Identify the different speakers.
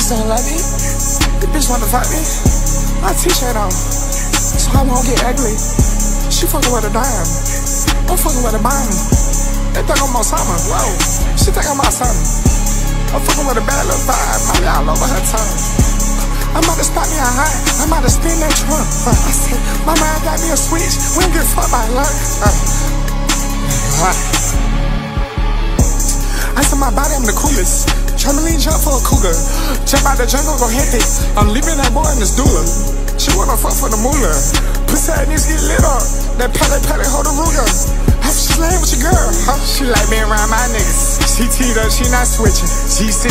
Speaker 1: something like this. The bitch wanna fight me. My t-shirt on, so I won't get ugly. She fucking with a dime. I'm fucking with a bomb. They think I'm on something. Whoa, she think I'm on something. I'm fucking with a bad little vibe. My y'all over her tongue. I'm about to stop me a high. I'm about to spin that trunk. I said, my mind got me a switch. We don't give a fuck by luck. I said my body, I'm the coolest. Trampoline jump for a cougar. Jump out the jungle, go hectic. I'm leaving that boy in the stooler. She wanna fuck for the moolah. Pussy ass niggas get lit up. That pellet, hold a Ruger. She laying with your girl. She like being around my niggas. She teed up, she not switching. She